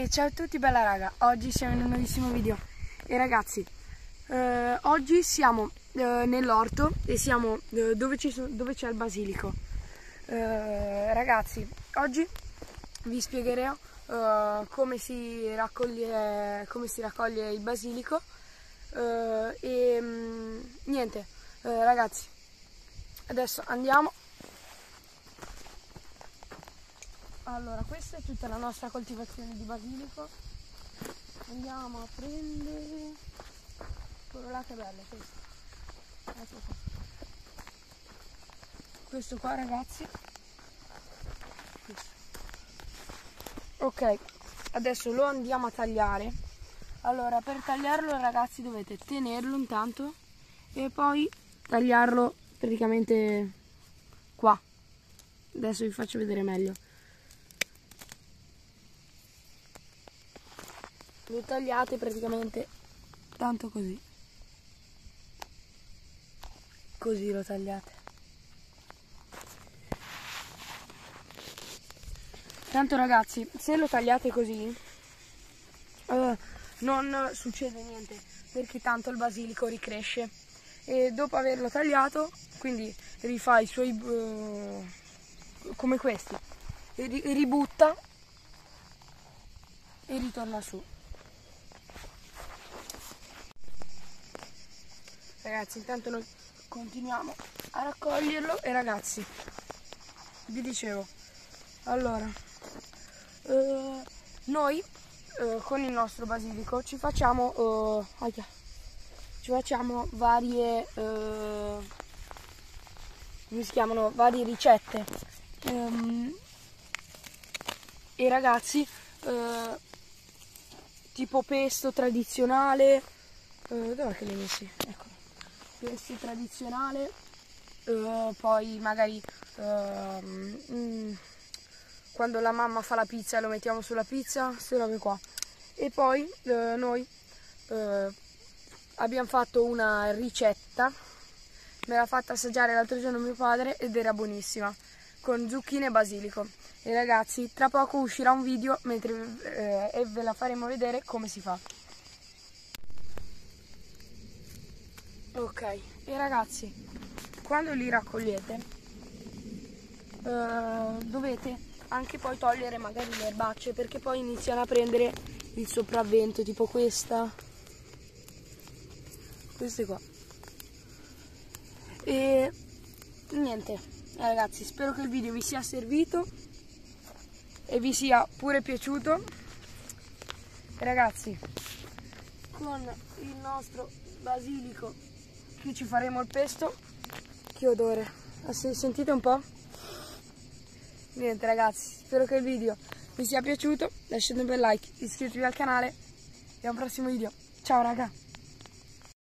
E ciao a tutti bella raga, oggi siamo in un nuovissimo video. E ragazzi, oggi siamo nell'orto e siamo dove c'è il basilico. Ragazzi, oggi vi spiegherò come si raccoglie il basilico. Niente, ragazzi, adesso andiamo. Allora, questa è tutta la nostra coltivazione di basilico. Andiamo a prendere quello là, che bello questo. Ecco qua. Questo qua, ragazzi. Questo. Ok, adesso lo andiamo a tagliare. Allora, per tagliarlo, ragazzi, dovete tenerlo intanto e poi tagliarlo praticamente qua. Adesso vi faccio vedere meglio. Lo tagliate praticamente tanto così. Così lo tagliate. Tanto ragazzi, se lo tagliate così non succede niente, perché tanto il basilico ricresce e dopo averlo tagliato, quindi rifà i suoi come questi, e ributta e ritorna su. Ragazzi, intanto noi continuiamo a raccoglierlo e ragazzi, vi dicevo, allora, noi con il nostro basilico ci facciamo varie, come si chiamano, varie ricette. E ragazzi, tipo pesto tradizionale, dov'è che li hai messi? Ecco. Pesto tradizionale, poi magari quando la mamma fa la pizza lo mettiamo sulla pizza, queste robe qua. E poi noi abbiamo fatto una ricetta, me l'ha fatta assaggiare l'altro giorno mio padre ed era buonissima, con zucchine e basilico. E ragazzi, tra poco uscirà un video e ve la faremo vedere come si fa. Ok, e ragazzi, quando li raccogliete dovete anche poi togliere magari le erbacce, perché poi iniziano a prendere il sopravvento, tipo queste qua. E niente, ragazzi, spero che il video vi sia servito e vi sia pure piaciuto. E ragazzi, con il nostro basilico qui ci faremo il pesto. Che odore, sentite un po'? Niente ragazzi, spero che il video vi sia piaciuto, lasciate un bel like, iscrivetevi al canale e a un prossimo video. Ciao raga!